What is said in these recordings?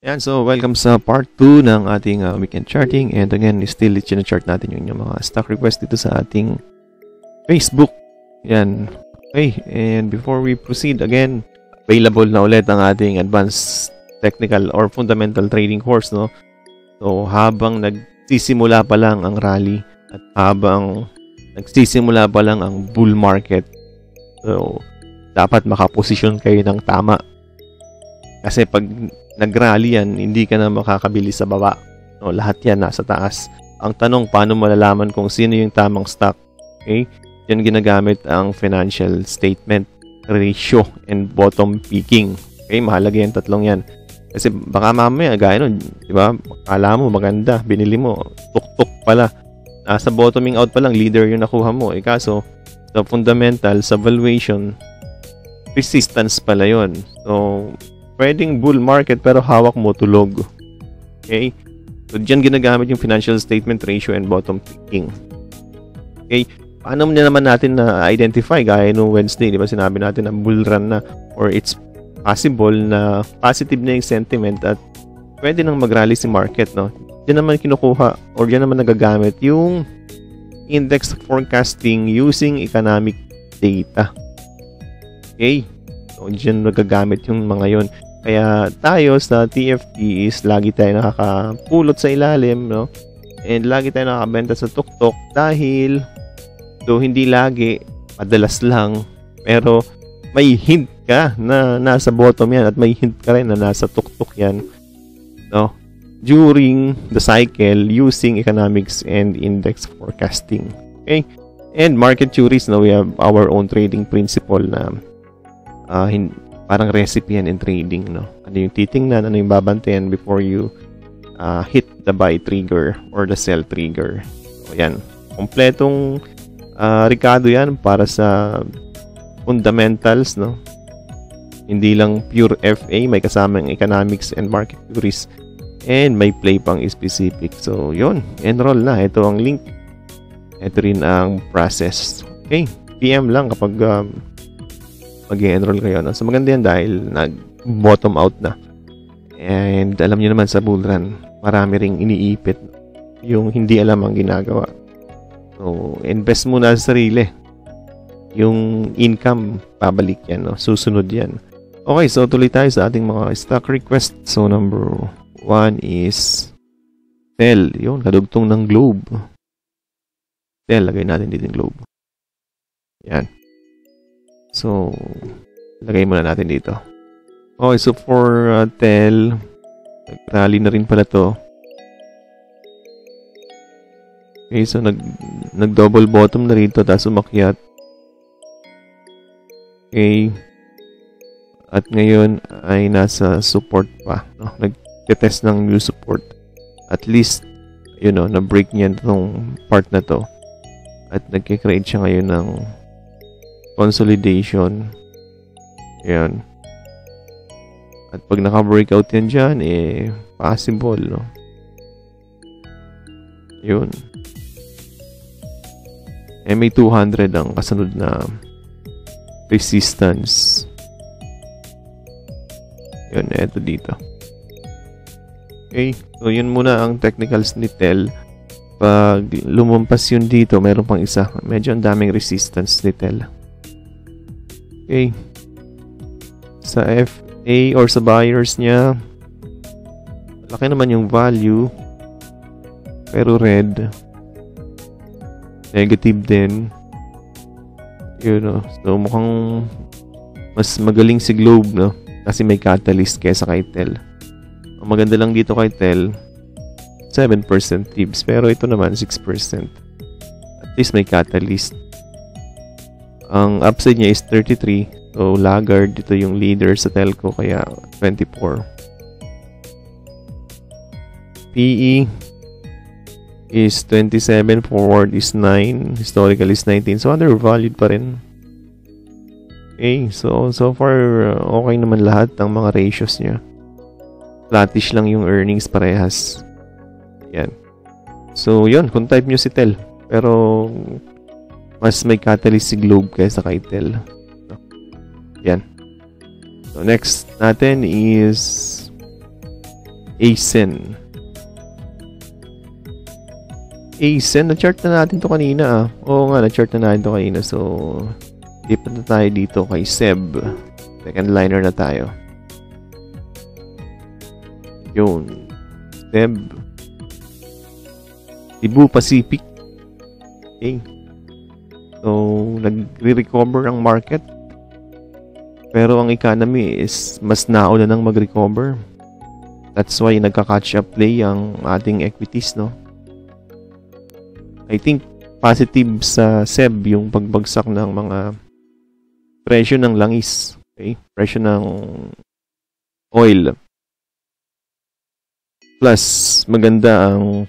Yan, so welcome sa part 2 ng ating weekend charting. And again, still chart natin yung mga stock request dito sa ating Facebook. Yan. Okay, and before we proceed, again, available na ulit ang ating advanced technical or fundamental trading course, no? So, habang nagsisimula pa lang ang rally at habang nagsisimula pa lang ang bull market, so, dapat makaposisyon kayo ng tama. Kasi pag nag-rally yan, hindi ka na makakabili sa baba. No, lahat yan nasa taas. Ang tanong, paano malalaman kung sino yung tamang stock? Okay? Yan ginagamit ang financial statement, ratio, and bottom picking. Okay? Mahalaga yung tatlong yan. Kasi baka mamaya, gaya nun, di ba? Akala mo maganda, binili mo, tuk-tuk pala. Sa bottoming out pa lang, leader yung nakuha mo. Kaso, sa fundamental, sa valuation, resistance pala yun. So, pwedeng bull market pero hawak mo tulog. Okay? So, dyan ginagamit yung financial statement ratio and bottom picking. Okay? Paano naman natin na-identify? Gaya nung Wednesday, di ba sinabi natin na bull run na or it's possible na positive na yung sentiment at pwede nang mag-rally si market, no? Diyan naman kinukuha or diyan naman nagagamit yung index forecasting using economic data. Okay? So, diyan nagagamit yung mga yon. Kaya tayo sa TFT is lagi tayo nakakapulot sa ilalim, no? And lagi tayo nakakabenta sa tuktok dahil hindi lagi, madalas lang, pero may hint ka na nasa bottom yan at may hint ka rin na nasa tuktok yan, no? During the cycle using economics and index forecasting. Okay? And market theories, no? We have our own trading principle na parang recipe yan in trading, no? Ano yung titingnan, ano yung babantayan before you hit the buy trigger or the sell trigger. So, yan. Kompletong Ricardo yan para sa fundamentals, no? Hindi lang pure FA, may kasamang economics and market theories and may play pang specific. So, yun. Enroll na. Ito ang link. Ito rin ang process. Okay. PM lang kapag mag-enroll kayo, no? So, maganda yan dahil nag-bottom out na. And alam niyo naman sa bull run, marami ring iniipit yung hindi alam ang ginagawa. So, invest muna sa sarili. Yung income, pabalik yan, no? Susunod yan. Okay, so tuloy tayo sa ating mga stock request. So, number 1 is Tel. Yun, kadugtong ng globe. Tel, lagay natin dito yung globe. Yan. So, lagay muna natin dito. Okay, so for Tel, nag-rally na rin pala to. Okay, so nag-double bottom na rito, tapos umakyat. Okay. At ngayon ay nasa support pa, no? Nag-test ng new support. At least, you know, na-break niya itong part na to. At nag-create siya ngayon ng consolidation. Ayan. At pag naka-breakout yan dyan, possible, no? Yun. May 200 ang kasunod na resistance. Yun, eto dito. Okay, so yun muna ang technicals ni Tel. Pag lumampas yun dito, meron pang isa. Medyo ang daming resistance ni Tel. Okay. Sa FA or sa buyers niya, laki naman yung value. Pero red. Negative din. You know, so mukhang mas magaling si Globe, no? Kasi may catalyst kaysa kay Tel. Ang maganda lang dito kay Tel, 7% tips. Pero ito naman, 6%. At least may catalyst. Ang upside niya is 33. So, laggard. Dito yung leader sa telco, kaya 24. PE is 27, forward is 9, historical is 19. So, undervalued pa rin. Okay, so far, okay naman lahat ng mga ratios niya. Flattish lang yung earnings parehas. Yan. So, yun, kung type nyo si Tel. Pero, mas may catalyst si Globe kaysa kay Tel. Yan. So, next natin is ASEN. ASEN, na-chart na natin to kanina Oo nga, na-chart na natin to kanina. So, lipat na tayo dito kay SEB. Second liner na tayo. Yun. SEB. Cebu Pacific. Okay. So, nagre-recover ang market. Pero ang economy is mas nauna nang mag-recover. That's why nagka-catch up play ang ating equities, no? I think positive sa SEB yung pagbagsak ng mga presyo ng langis, okay? Presyo ng oil. Plus, maganda ang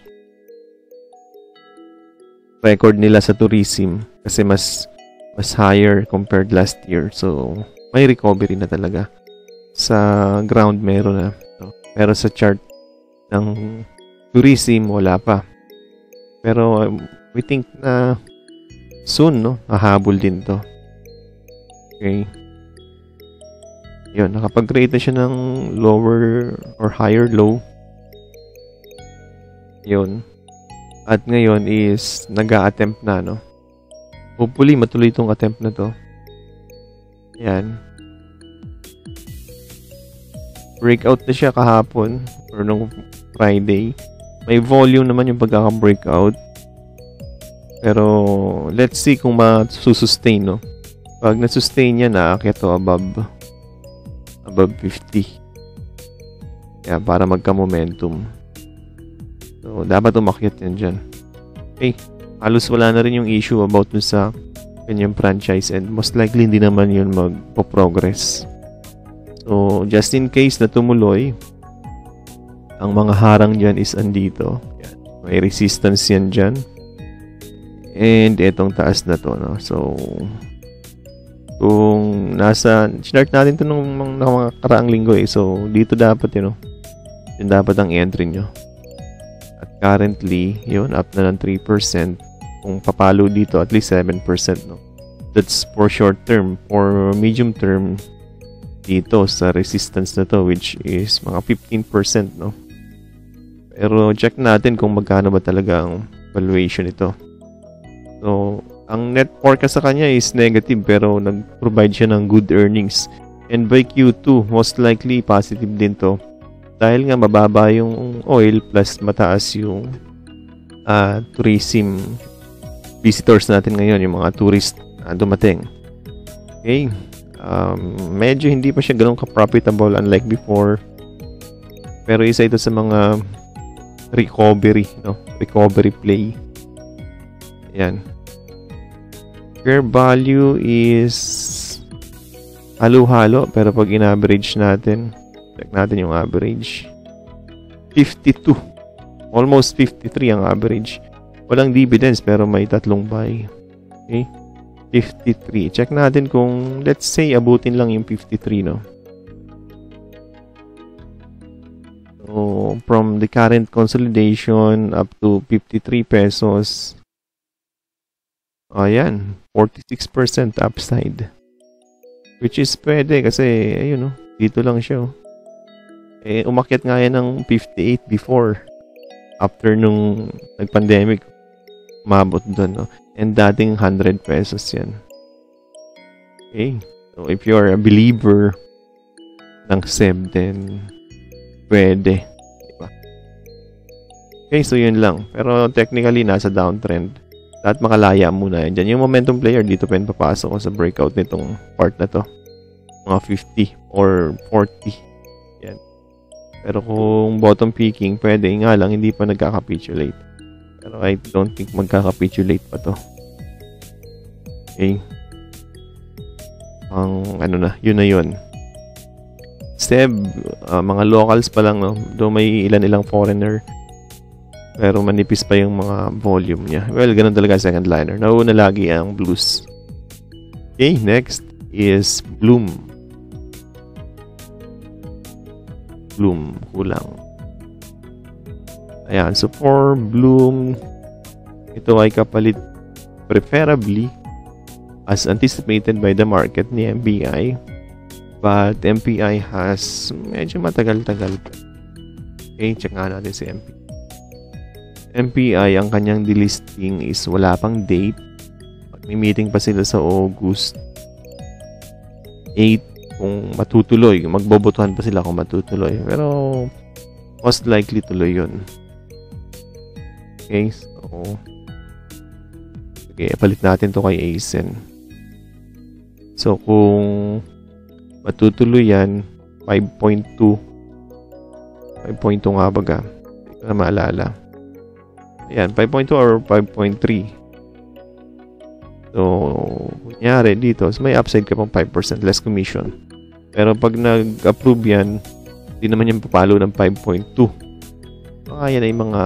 record nila sa tourism kasi mas higher compared last year. So, may recovery na talaga. Sa ground meron na. Pero sa chart ng tourism, wala pa. Pero we think na soon, no? Hahabol din to. Okay. Yun, nakapag-create na siya ng lower or higher low. Yun. At ngayon is nag-a-attempt na, no? Hopefully, matuloy itong attempt na to. Yan. Breakout na siya kahapon or nung Friday. May volume naman yung pagkaka-breakout. Pero, let's see kung ma-sustain, no? Pag na-sustain niya, naakyat to above 50. Kaya, para magka-momentum. So, dapat umakyat yan dyan. Okay. Halos wala na rin yung issue about dun sa kanyang franchise and most likely hindi naman yun magpo-progress. So, just in case na tumuloy, ang mga harang dyan is andito. Yan. May resistance yan dyan. And itong taas na to, no? So, kung start natin to nung mga karaang linggo So, dito dapat yun, no? Yun dapat ang entry nyo. At currently, yun, up na ng 3%. Kung papalo dito, at least 7%, no? That's for short term. For medium term, dito sa resistance na to, which is mga 15%, no? Pero check natin kung magkano ba talaga ang valuation ito. So, ang net forecast sa kanya is negative pero nag-provide siya ng good earnings. And by Q2, most likely positive din to. Dahil nga mababa yung oil plus mataas yung tourism visitors natin ngayon, yung mga tourist dumating. Okay. Medyo hindi pa siya ganun ka-profitable unlike before. Pero isa ito sa mga recovery, no? Recovery play. Ayan. Fair value is halo-halo pero pag in-average natin, check natin yung average. 52. Almost 53 ang average. Walang dividends pero may tatlong buy. Okay? 53. Check natin kung let's say abutin lang yung 53, no? So, from the current consolidation up to 53 pesos. Ayan, 46% upside. Which is pwede kasi, ayun, no? Dito lang siya, umakyat nga yan ng 58 before. After nung nag-pandemic, umabot doon, no? And dating 100 pesos yan. Okay. So, if you are a believer ng SEB, then pwede. Diba? Okay, so yun lang. Pero technically, nasa downtrend. Lahat makalaya muna yan dyan. Yung momentum player, dito pa rin papasok ko sa breakout nitong part na to. Mga 50 or 40. Yan. Pero kung bottom peaking, pwede nga lang, hindi pa nagkakapitulate. Pero I don't think magkakapitulate pa to. Okay. Ang ano na, yun na yun. SEB, mga locals pa lang, no? Doon may ilan-ilang foreigner. Pero manipis pa yung mga volume niya. Well, ganun talaga second liner. Nauna lagi ang blues. Okay, next is Bloom. Bloom, kulang. Ayan, so for Bloom, ito ay kapalit preferably as anticipated by the market ni MPI. But MPI has medyo matagal-tagal pa. Okay, check nga natin si MPI, ang kanyang delisting is wala pang date. May meeting pa sila sa August 8 kung matutuloy. Magbobotohan pa sila kung matutuloy. Pero most likely tuloy yun. Okay, so okay, palit natin to kay ASEN. So kung matutuloy yan, 5.2 nga baga. Hindi ko na maalala. Ayan, 5.2 or 5.3. So, kunyari dito, so may upside ka pang 5% less commission. Pero pag nag-approve yan, hindi naman yung papalo ng 5.2. Baka yan ay mga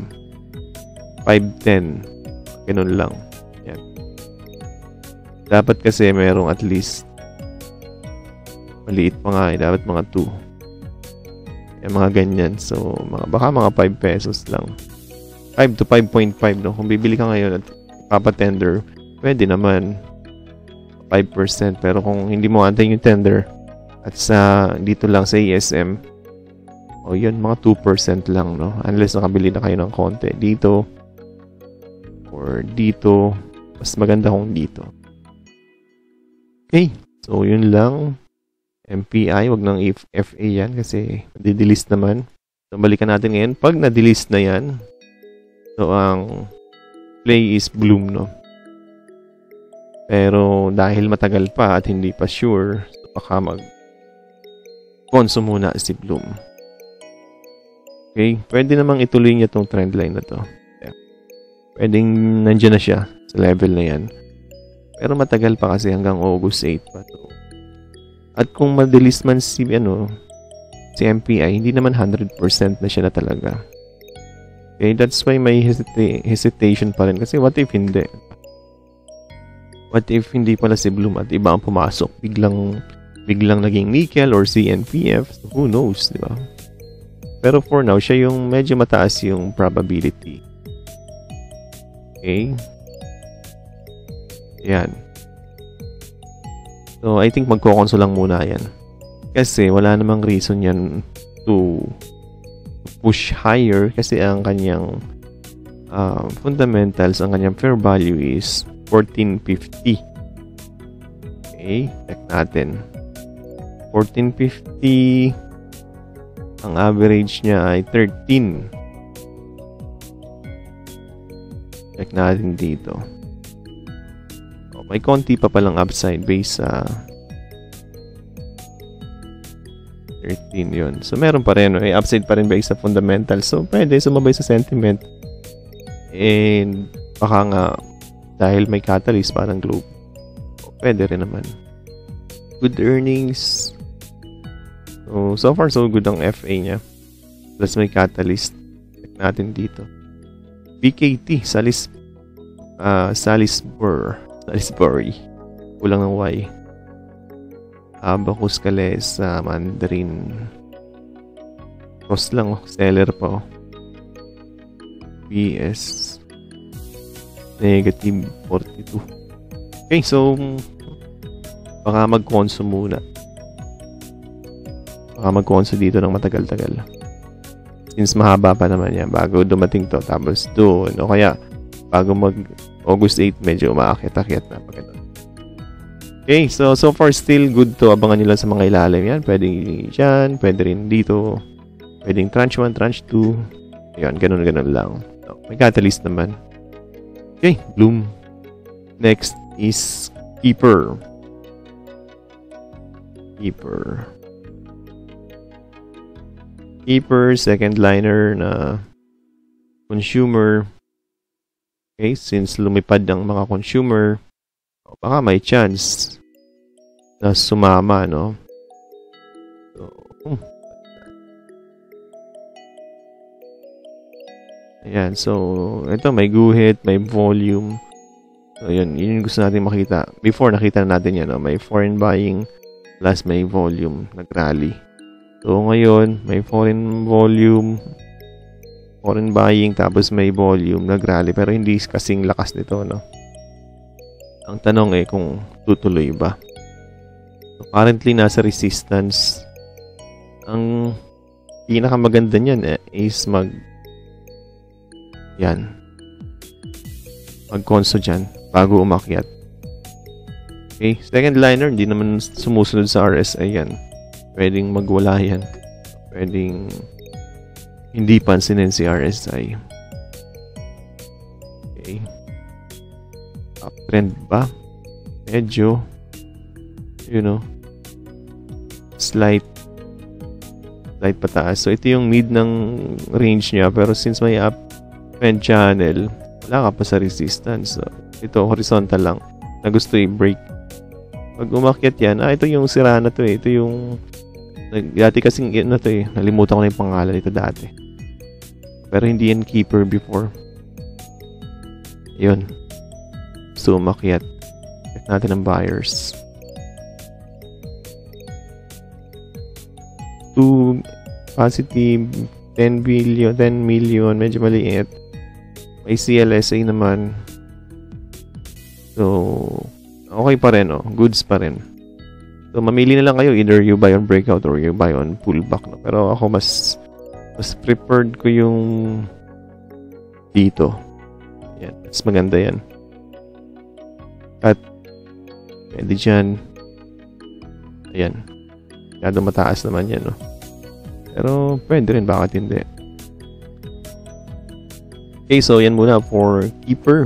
5-10. Ganun lang. Yan. Dapat kasi merong at least maliit pa nga eh. Dapat mga 2. Yan, mga ganyan. So, baka mga 5 pesos lang. 5 to 5.5, no? Kung bibili ka ngayon at papatender, pwede naman 5%. Pero kung hindi mo antayin yung tender at dito lang sa ESM, yun, mga 2% lang, no? Unless nakabili na kayo ng konti dito or dito. Mas maganda kung dito. Okay. So, yun lang. MPI, wag nang FA yan kasi di-delist naman. So, balikan natin ngayon. Pag na-delist na yan, so, ang play is Bloom, no? Pero, dahil matagal pa at hindi pa sure, so baka mag-consume muna si Bloom. Okay? Pwede namang ituloy niya itong trendline na to. Yeah. Pwedeng nandiyan na siya sa level na yan. Pero matagal pa kasi hanggang August 8 pa to. At kung ma-delist man si MPI, hindi naman 100% na siya na talaga. Okay, that's why may hesitation pa rin. Kasi what if hindi? What if hindi pala si Bloom at iba ang pumasok? Biglang naging nickel or CNPF. So who knows, di ba? Pero for now, siya yung medyo mataas yung probability. Okay? Yan. So, I think magko-console lang muna yan. Kasi wala namang reason yan to push higher kasi ang kanyang fundamentals, ang kanyang fair value is 1450. Okay, check natin. 1450, ang average niya ay 13. Check natin dito. May konti pa palang upside base sa 13 yun. So, meron pa rin. May upside pa rin based sa fundamentals. So, pwede sumabay sa sentiment. And, baka nga, dahil may catalyst parang globe. Pwede rin naman. Good earnings. So far, so good ang FA niya. Plus, may catalyst. Check natin dito. BKT, Salisbury. Kulang ng Y. Abacus Calesa, Mandarin. Cost lang, seller pa. PS negative 42. Okay, so baka mag-consume muna. Baka mag-consume dito ng matagal-tagal. Since mahaba pa naman yan bago dumating to. Tapos doon, o kaya bago mag-August 8, medyo umaakit-akit na pag ganun. Okay, so far still good to. Abangan nyo lang sa mga ilalim yan. Pwedeng dyan, pwede rin dito. Pwedeng tranche 1, tranche 2. Ayan, ganun-ganun lang. So, may catalyst naman. Okay, Bloom. Next is Keepr. Keepr, second liner na consumer. Okay, since lumipad ang mga consumer, baka may chance na sumama, no? So, ayan, so ito may guhit, may volume. So yun yung gusto natin makita. Before nakita na natin yan, no? May foreign buying plus may volume, nag-rally. So ngayon, may foreign buying tapos may volume, nag-rally, pero hindi kasing lakas nito, no? Ang tanong kung tutuloy ba. So, currently nasa resistance ang pinakamaganda niyan is mag-conso dyan bago umakyat. Okay, second liner, hindi naman sumusunod sa RSI yan. Pwedeng magwala yan. Pwedeng hindi pansinin si RSI. Okay. Uptrend ba? Medyo, slight pataas. So, ito yung mid ng range niya. Pero since may uptrend channel, wala ka pa sa resistance. So, ito, horizontal lang na gusto i-break. Pag umakyat yan, ito yung sira na to eh. Ito yung, dati kasing to eh. Nalimutan ko na yung pangalan nito dati. Pero hindi yan Keepr before. Yun. So, umakyat. Check natin ang buyers. 2 positive, 10 million, medyo maliit. May CLSA naman. So, okay pa rin, goods pa rin. So, mamili na lang kayo. Either you buy on breakout or you buy on pullback. No? Pero ako, mas preferred ko yung dito. Yan. Mas maganda yan. At, pwede dyan. Ayan. Masyado mataas naman yan, no? Pero, pwede rin. Bakit hindi? Okay, so yan muna for Keepr.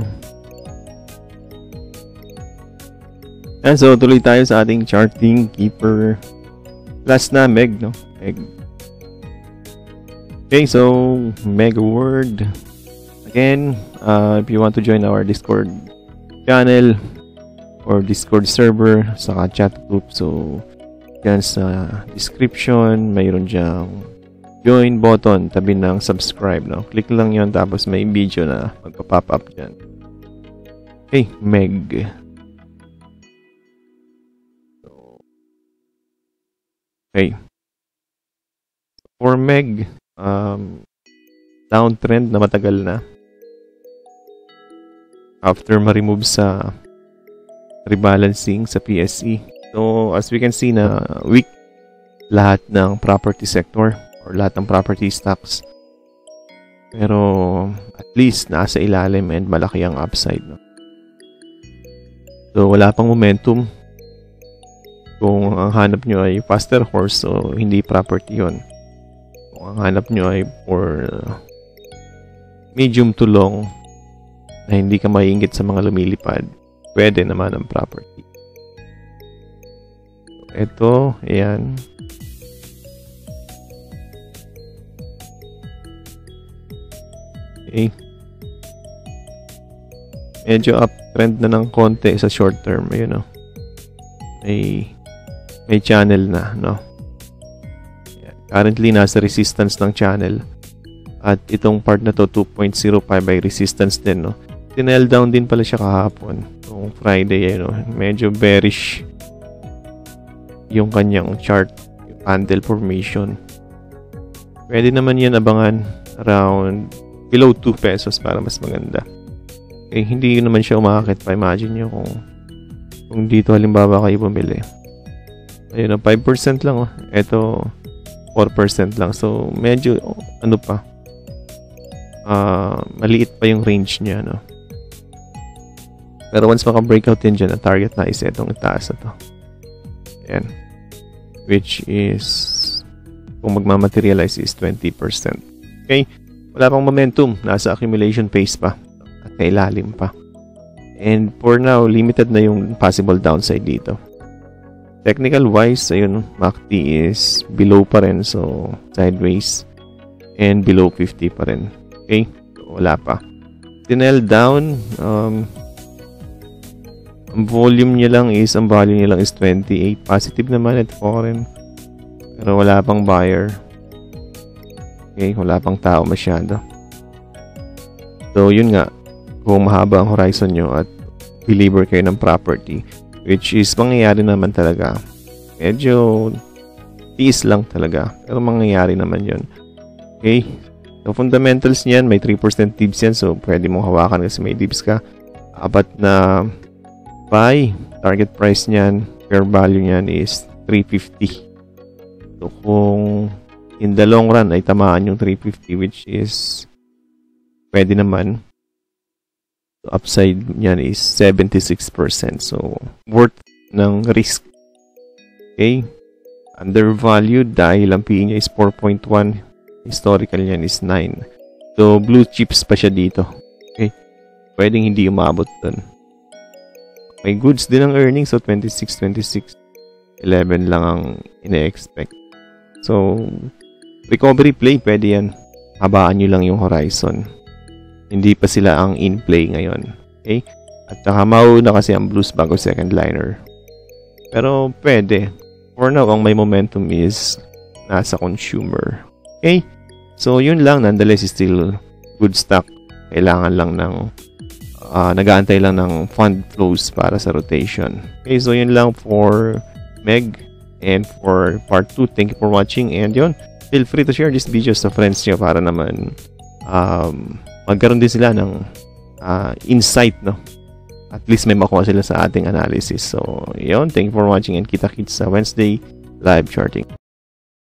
And so, tuloy tayo sa ating charting Keepr. Last na, Meg, no? Meg. Okay, so, Meg word. Again, if you want to join our Discord channel or Discord server, saka chat group, so, yan sa description, mayroon dyang join button, tabi ng subscribe, no? Click lang yon tapos may video na magpa-pop up dyan. Okay, Meg. Okay. For Meg, downtrend na matagal na. After ma-remove sa rebalancing sa PSE. So, as we can see na weak lahat ng property sector or lahat ng property stocks. Pero at least nasa ilalim and malaki ang upside. No? So, wala pang momentum. Kung ang hanap nyo ay faster horse, so hindi property yon. Kung ang hanap nyo ay for medium to long na hindi ka maiinggit sa mga lumilipad, pwede naman ang property. So, ito, ayan. Okay. Medyo uptrend na ng konti sa short term, ayun, no? May channel na, no? Yan. Currently, nasa resistance ng channel. At itong part na to, 2.05 by resistance din, no? Tinel down din pala siya kahapon. Itong Friday, no? Medyo bearish yung kanyang chart, yung candle formation. Pwede naman yan abangan around below 2 pesos para mas maganda. Okay, hindi naman siya umakit pa. Imagine nyo kung dito halimbawa kayo bumili. Ayun, 5% lang, Ito, 4% lang. So, medyo, maliit pa yung range niya, no? Pero once maka-breakout din dyan, ang target na is itong itaas na to. Ayan. Which is, kung magmamaterialize is 20%. Okay? Wala pang momentum. Nasa accumulation phase pa. At kailalim pa. And for now, limited na yung possible downside dito. Technical wise, ayun, MACD is below pa rin. So, sideways. And below 50 pa rin. Okay? So, wala pa. Tinel down. Ang volume niya lang is, ang value niya lang is 28. Positive naman at foreign. Pero wala pang buyer. Okay? Wala pang tao masyado. So, yun nga. Kung mahaba ang horizon nyo at believer kayo ng property, which is mangyayari naman talaga. Medyo tiis lang talaga. Pero mangyayari naman yun. Okay? So, fundamentals niyan, may 3% dips yan. So, pwede mong hawakan kasi may dips ka. Apat na buy. Target price niyan, fair value niyan is 350. So, kung in the long run ay tamaan yung 350, which is pwede naman. Upside niyan is 76%. So, worth ng risk. Okay? Undervalued dahil ang PE niya is 4.1. Historical niyan is 9. So, blue chips pa siya dito. Okay? Pwedeng hindi umabot dun. May goods din ang earnings. So, 26. 11 lang ang ine-expect. So, recovery play, pwede yan. Habaan nyo lang yung horizon. Hindi pa sila ang in-play ngayon. Okay? At saka mauna kasi ang blues bago second liner. Pero pwede. For now, ang may momentum is nasa consumer. Okay? So, yun lang. Nonetheless, still good stock. Kailangan lang ng nag-aantay lang ng fund flows para sa rotation. Okay? So, yun lang for Meg and for part 2. Thank you for watching. And yun, feel free to share this video sa friends nyo para naman magkaroon din sila ng insight, no? At least may makuha sila sa ating analysis. So, yun. Thank you for watching and kita-kits sa Wednesday live charting.